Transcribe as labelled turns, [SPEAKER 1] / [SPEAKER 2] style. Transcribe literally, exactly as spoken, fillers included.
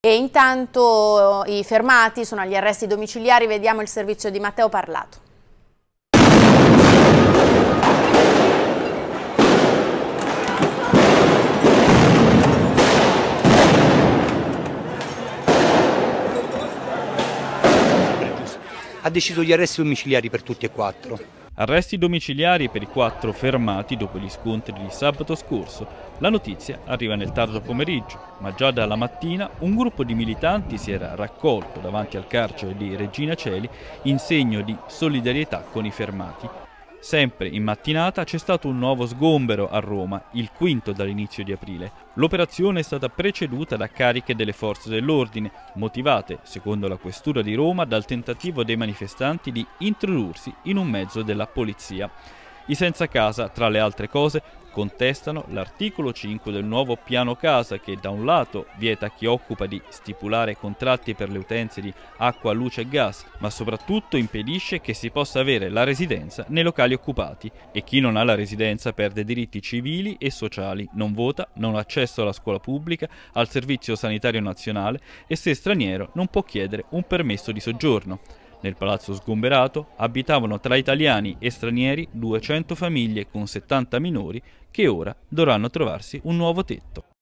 [SPEAKER 1] E intanto i fermati sono agli arresti domiciliari, vediamo il servizio di Matteo Parlato.
[SPEAKER 2] Ha deciso gli arresti domiciliari per tutti e quattro.
[SPEAKER 3] Arresti domiciliari per i quattro fermati dopo gli scontri di sabato scorso. La notizia arriva nel tardo pomeriggio, ma già dalla mattina un gruppo di militanti si era raccolto davanti al carcere di Regina Coeli in segno di solidarietà con i fermati. Sempre in mattinata c'è stato un nuovo sgombero a Roma, il quinto dall'inizio di aprile. L'operazione è stata preceduta da cariche delle forze dell'ordine, motivate, secondo la Questura di Roma, dal tentativo dei manifestanti di introdursi in un mezzo della polizia. I senza casa, tra le altre cose, contestano l'articolo cinque del nuovo piano casa che da un lato vieta a chi occupa di stipulare contratti per le utenze di acqua, luce e gas, ma soprattutto impedisce che si possa avere la residenza nei locali occupati e chi non ha la residenza perde diritti civili e sociali, non vota, non ha accesso alla scuola pubblica, al servizio sanitario nazionale e se straniero non può chiedere un permesso di soggiorno. Nel palazzo sgomberato abitavano tra italiani e stranieri duecento famiglie con settanta minori che ora dovranno trovarsi un nuovo tetto.